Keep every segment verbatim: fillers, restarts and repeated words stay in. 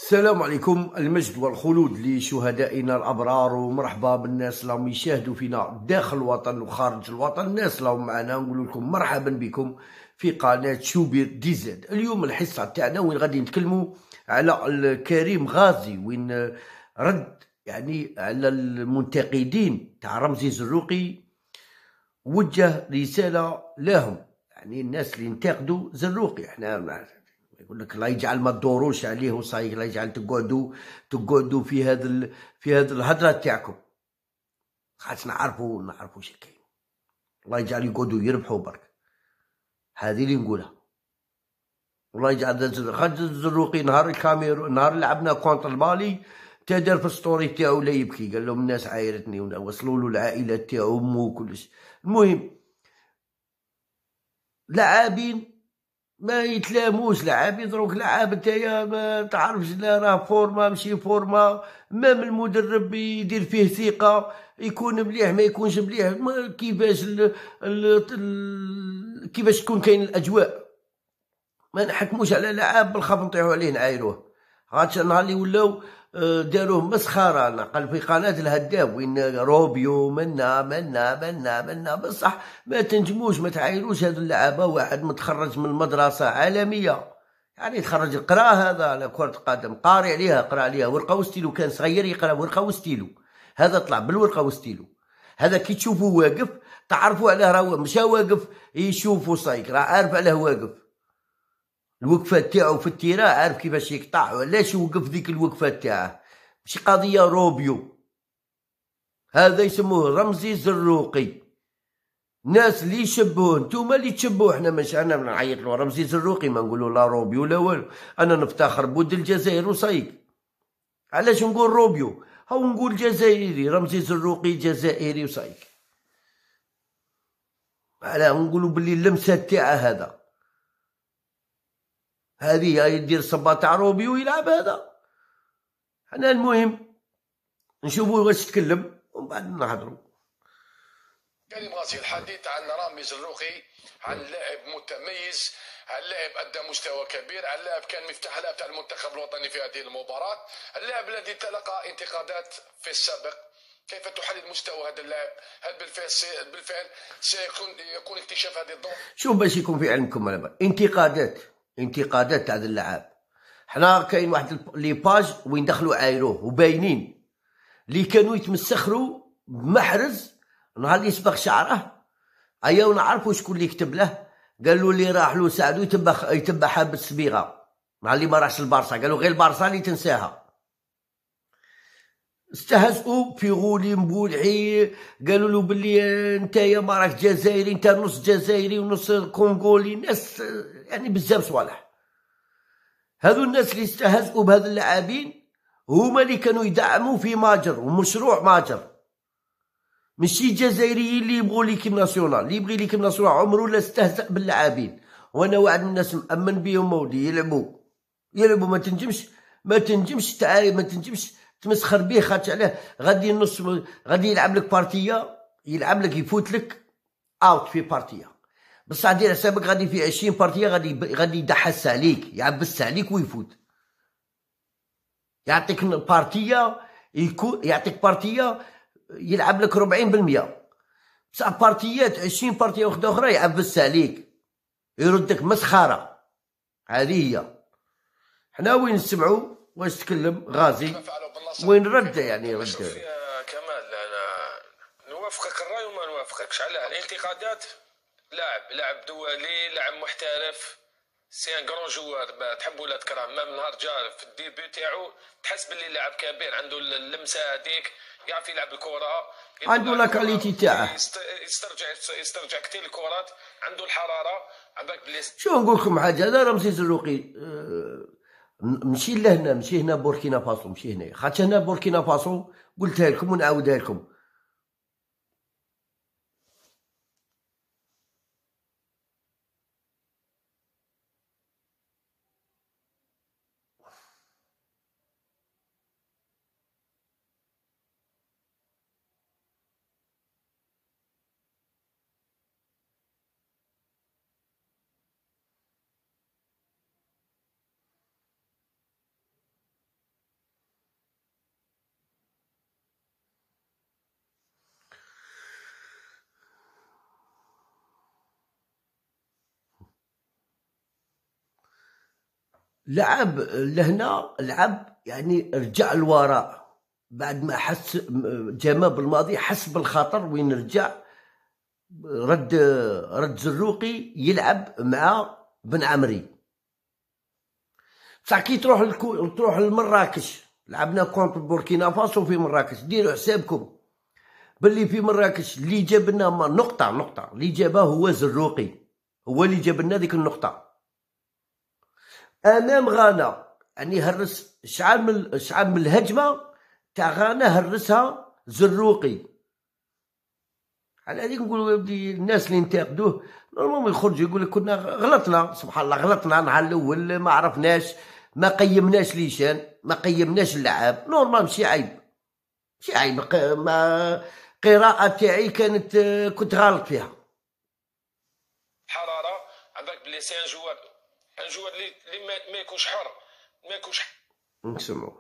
السلام عليكم. المجد والخلود لشهدائنا الأبرار، ومرحبا بالناس اللي راهم يشاهدوا فينا داخل الوطن وخارج الوطن. الناس اللي راهم معنا نقول لكم مرحبا بكم في قناة شوبير دي زد. اليوم الحصة تاعنا وين غادي نتكلموا على كريم غازي، وين رد يعني على المنتقدين تاع رمزي زروقي، وجه رسالة لهم، يعني الناس اللي ينتقدوا زروقي. احنا يقول لك لا يجعل ما تدوروش عليه وصايك، لا يجعل تقعدوا تقعدوا في هذا ال... في هذه الهضره تاعكم، خاص نعرفوا نعرفوا شي كاين. الله يجعل يقعدوا يربحوا برك، هذه اللي نقولها. والله يجعل خرج الزروقي نهار الكاميرو، نهار لعبنا كونتر المالي تدار في الستوري تاعو لا يبكي، قال لهم الناس عايرتني وصلوا له العائلات تاعو امه وكلش. المهم لاعبين ما يتلاموش، لاعبين دروك لعاب نتايا ما تعرفش لا راه فورما ماشي فورما، مام المدرب يدير فيه ثقه يكون مليح ما يكونش مليح، كيفاش ال ال ال كيفاش تكون كاين الاجواء. ما نحكموش على لاعب بالخاف نطيحوا عليه نعايروه. خاطر نهار اللي ولاو داروه مسخره، نقل في قناه الهداف وين روبيو منا منا منا منا بصح ما تنجموش ما تعايروش هذو اللعابه. واحد متخرج من مدرسه عالميه، يعني تخرج قرا هذا على كره القدم، قاري عليها قرا عليها ورقه وستيلو، كان صغير يقرا ورقه وستيلو، هذا طلع بالورقه وستيلو. هذا كي تشوفوه واقف تعرفوا عليه راه مشى واقف يشوفوا صايك، راه عارف عليه واقف. الوقفه تاعو في التيرا عارف كيفاش يقطع، وعلاش يوقف ذيك الوقفه تاعه. ماشي قضيه روبيو، هذا يسموه رمزي زروقي. ناس اللي يشبهوه نتوما اللي تشبهوه، احنا ماشي انا نعيط له رمزي زروقي، ما نقولوا لا روبيو لا والو. انا نفتخر بود الجزائر وصايك. علاش نقول روبيو؟ هاو نقول جزائري، رمزي زروقي جزائري وصايك. علاه نقولوا باللي اللمسه تاعه هذا، هذه يدير صبا تاع روبيو يلعب هذا. حنا المهم نشوفوا واش تكلم ومن بعد نهضروا. كريم غازي الحديث عن رامي زروقي، عن لاعب متميز، عن لاعب ادى مستوى كبير، عن لاعب كان مفتاح اللاعب تاع المنتخب الوطني في هذه المباراه، اللاعب الذي تلقى انتقادات في السابق. كيف تحلل مستوى هذا اللاعب؟ هل بالفعل سي... بالفعل سيكون يكون اكتشاف هذه الضوء؟ شوف باش يكون في علمكم انا انتقادات انتقادات تاع هذا اللاعب. حنا كاين واحد لي باج وين دخلوا عايروه وباينين اللي كانوا يتمسخروا بمحرز نهار اللي يسبق شعره. ايا ونعرفوا شكون اللي كتب له، قالوا اللي راح له ساعدو يتبع يتبع حاب الصبيغه نهار اللي ما راحش البارسا، قالوا غير البارسا اللي تنساها. استهزئوا في غولي مبولعي، قالوا له باللي نتايا ما راك جزائري، انت نص جزائري ونص كونغولي، ناس يعني بزاف صوالح. هذو الناس اللي استهزئوا بهذا اللاعبين هما اللي كانوا يدعموا في ماجر ومشروع ماجر، ماشي الجزائريين اللي يبغوا ليكيب ناسيونال. اللي يبغي ليكيب ناسيونال عمره لا استهزأ باللاعبين. وانا واحد من الناس مأمن بيهم مولي يلعبوا يلعبوا ما تنجمش ما تنجمش تعاري ما تنجمش تمسخر به. خاطر علاه غادي النص غادي يلعب لك بارتيه، يلعب لك يفوت لك اوت في بارتيه، بصح دير حسابك غادي في عشرين بارتيه غادي غادي يدحس عليك، يعبس عليك ويفوت. يعطيك بارتيه يكون يعطيك بارتيه يلعب لك ربعين بالمية، بصح بارتيات عشرين بارتيه وحده اخرى يعبس عليك يردك مسخره. هذه هي. حنا وين نسمعوا واش تكلم غازي وين رد، يعني رد. يا كمال انا نوافقك الراي وما نوافقكش على الانتقادات. لاعب لاعب دولي، لاعب محترف، سي ان كرون جوار، تحبوا ولا تكرهوا. مام نهار جا في الديبي تاعو تحس باللي لاعب كبير، عنده اللمسه هذيك، يعرف يلعب الكره، عنده لا كاليتي تاعه، يسترجع يسترجع كثير الكرات، عنده الحراره. عندك بلي شو نقول لكم حاجه، هذا رمزي زروقي أه مشي لهنا، مشي هنا بوركينا فاسو، مشي هنا. خاطر هنا بوركينا فاسو قلتها لكم ونعاودها لكم، لعب لهنا لعب يعني رجع لوراء بعد ما حس جمال بالماضي، حس بالخطر وين رجع، رد رد زروقي يلعب مع بن عمري. بصح كي تروح الكو... تروح لمراكش، لعبنا كونت بوركينا فاسو في مراكش، ديروا حسابكم باللي في مراكش اللي جاب لنا نقطة نقطة اللي جابها هو زروقي، هو اللي جاب لنا ديك النقطة أمام غانا. يعني هرس شعال من شعال من الهجمة تاع غانا هرسها زروقي. على هذيك نقولوا ودي الناس اللي ينتقدوه نورمالمون يخرجوا يقول لك كنا غلطنا، سبحان الله غلطنا النهار الاول، ما عرفناش، ما قيمناش ليشان، ما قيمناش اللعاب، نورمال ماشي عيب، ماشي عيب. ما قراءة تاعي كانت كنت غلط فيها. حراره عندك بلي سي ان جوار، ان جوار اللي اللي ما يكونش حر، ما يكونش نسمعوا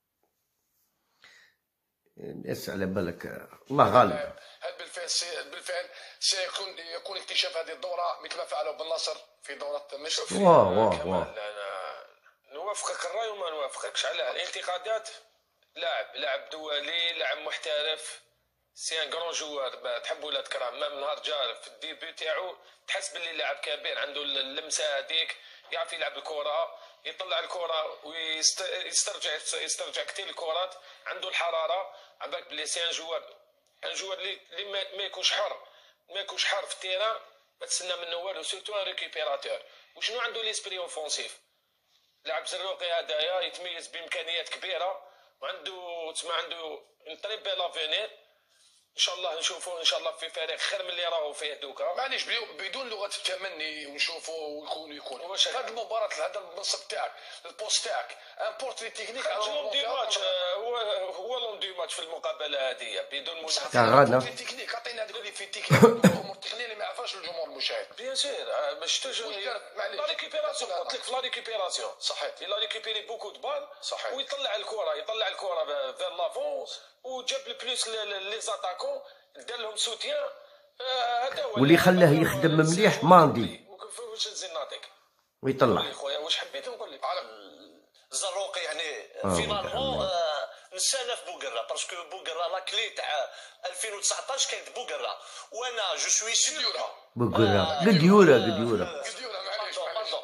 الناس على بالك الله غالب. هل بالفعل سي... بالفعل سيكون يكون اكتشاف هذه الدوره مثل ما فعلوا بالنصر في دوره مصر؟ واه واه واه انا نوافقك الراي وما نوافقكش على الانتقادات. لاعب لاعب دولي، لاعب محترف، سي ان كرون جوار، تحبوا ولا تكره، ما من نهار جا في الديبي تاعو تحس باللي لاعب كبير، عنده اللمسه هذيك، يعرف يلعب الكره، يطلع الكره ويسترجع يسترجع كثير الكرات، عنده الحراره. عندك بلي سي ان جوار، ان جوار اللي ما يكونش حر، ما يكونش حر في التيران، ما تسنى منه والو، سيرتو ان ريكيبيراتور. وشنو عنده ليسبري اوفونسيف. لاعب زروقي هذايا يتميز بامكانيات كبيره، وعنده تسمى عنده طريب لافينير، ان شاء الله نشوفوه ان شاء الله في فريق خير من اللي راهو فيه دوكا. معليش بدون لغه التمني ونشوفوا ويكون يكون هذه المباراه، هذا المنصب تاعك، البوست تاعك ان بورتري تكنيك لون دي ماتش، هو هو لون دي ماتش في المقابله هذه بدون منافسه. تاع تكنيك عطينا هذوك اللي في تكنيك الامور التقنيه اللي ما يعرفهاش الجمهور المشاهد. بيان سير ما شفتوش لا ريكيبيراسيون، قلت لك في لا ريكيبيراسيون صحيح، il a récupéré beaucoup de balles صحيح، ويطلع الكره يطلع الكره فير لافون، وجاب البلوس لي زاتاكون، دار لهم سوتيان. هذا هو واللي خلاه يخدم مليح ماندي واش نزيد نعطيك ويطلع خويا. واش حبيت نقول لك على الزروقي يعني آه فينالمون نسانا في بوغرا، باسكو بوغرا لا كلي تاع ألفين وتسعطاش كانت بوغرا، وانا جو سوي سيور بوغرا قديوره قديوره قديوره معليش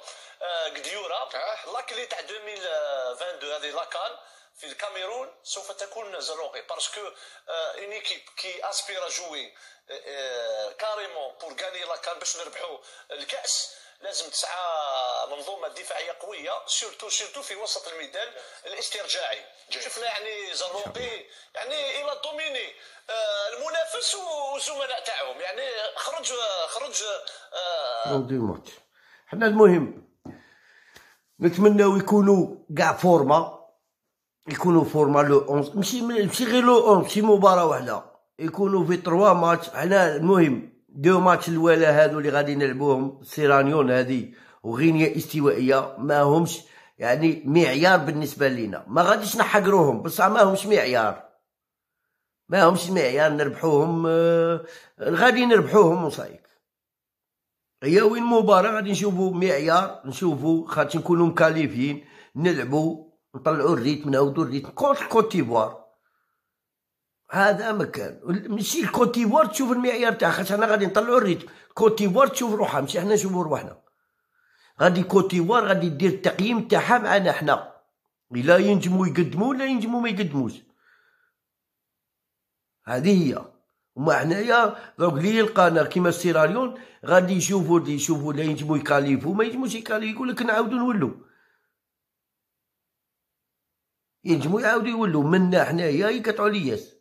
قديوره لا كلي تاع ألفين واثنين وعشرين هذه لاكان في الكاميرون سوف تكون زروقي، باسكو اون ايكيب كي اسبيرا جوي كاريمون بور غاني لاكان باش نربحوا الكاس، لازم تسعى منظومه دفاعيه قويه، سورتو سورتو في وسط الميدان الاسترجاعي. شفنا يعني زروقي يعني الى دوميني المنافس والزملاء تاعهم، يعني خرج خرج دي ماتش. حنا المهم نتمناو يكونوا كاع فورما، يكونوا فورما لو أونز، ماشي ماشي غير لو أونز، ماشي مباراه واحده، يكونوا في تروا ماتش. حنا المهم دو ماتش الولا هادو اللي غادي نلعبوهم سيرانيون هادي وغينيا استوائيه ما همش يعني معيار بالنسبه لينا، ما غاديش نحقروهم بصح ما همش معيار، ما همش معيار نربحوهم. آه غادي نربحوهم وصايك. هي وين مباراه غادي نشوفوا معيار، نشوفوا خاطر نكونوا مكاليفين نلعبوا نطلعوا الريتم، نعاودوا الريتم كونتر كوت ديفوار. هذا مكان ماشي الكوت ديفوار تشوف المعيار تاعها، خاطر حنا غادي نطلعوا الريتم، كوت ديفوار تشوف روحها ماشي حنا نشوفوا رواحنا. غادي كوت ديفوار غادي دير التقييم تاعها معنا حنا، الا ينجموا يقدموا ولا ينجموا ما يقدموش. هذه هي. وما حنايا دوك اللي يلقانا كيما سيراليون غادي يشوفوا اللي يشوفوا لا ينجموا يكاليفوا ما ينجموش يكاليفوا، يقول لك نعاودوا نولوا، ينجموا يعاودوا يولوا منا حنايا يقطعوا الياس.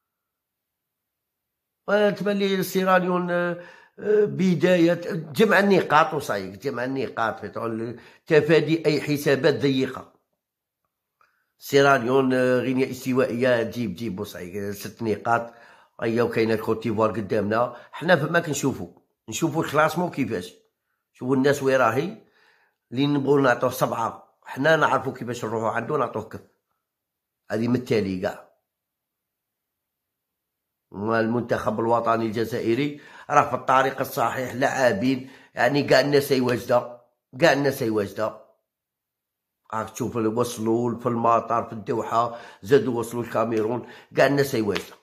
تبان سيراليون بداية جمع النقاط وصايك، جمع النقاط في تفادي أي حسابات ضيقة. سيراليون غينيا استوائية تجيب جيب وصايك ست نقاط، أيا وكاينة كوت ديفوار قدامنا. حنا فما كنشوفو نشوفو الكلاسمون كيفاش، شوفو الناس وين راهي، اللي نبغيو نعطوه سبعة حنا نعرفو كيفاش نروحو عندو نعطوه كف. هذه من التالي كاع المنتخب الوطني الجزائري راه في الطريق الصحيح، لاعبين يعني كاع الناس واجده، كاع الناس واجده. راك تشوف اللي وصلوا في المطار في الدوحه، زادوا وصلوا الكاميرون، كاع الناس هيواسه.